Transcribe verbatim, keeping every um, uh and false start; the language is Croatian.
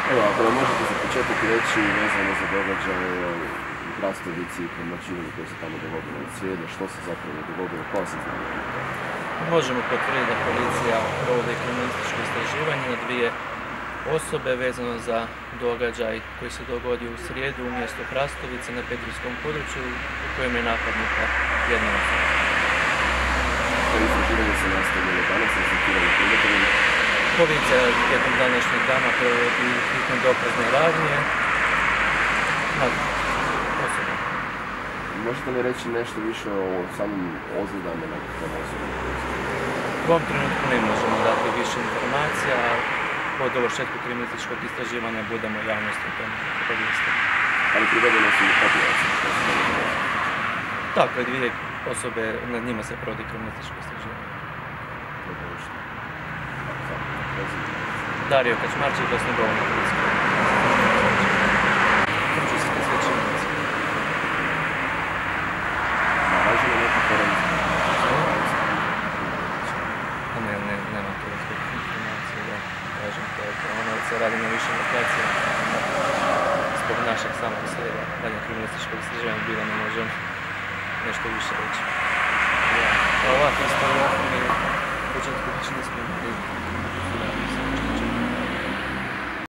Evo, ako vam možete za početak reći vezano za događaje u Krastovici i Kačmarčiku koji se tamo dogodilo od srijede, što se zapravo dogodilo, koja se zna? Možemo potvrditi da policija provodi kriminalističko istraživanje na dvije osobe vezano za događaj koji se dogodio u srijedu u mjestu Krastovice na petrinjskom području u kojem je napadnuta jedna osoba. To istraživanje se nastavilo danas, rezultiralo primjerom. Policija tijekom današnjeg dana provodi hitne dokazne radnje nad osobom. Možete li reći nešto više o samim ozljedama nad tom osobom? U ovom trenutku ne možemo dati više informacija, a po dovršetku kriminalističkog istraživanja budemo javnosti o tom obavijestili. Ali privedene su operacije. Dakle, dvije osobe, nad njima se provodi kriminalističko istraživanje. Dario Kačmarčik, Glasnogovornik Policijske. Francuske svećenice. Važno je neka forma? Ne, ne, nema to zbog informacije, da kažem to. Ono se radi na više lokacija. Zbog našeg samog slijeda, dalje kriminalističkog istraživanja bila ne možem nešto više reći. Ovako isto u početku više ne smijem.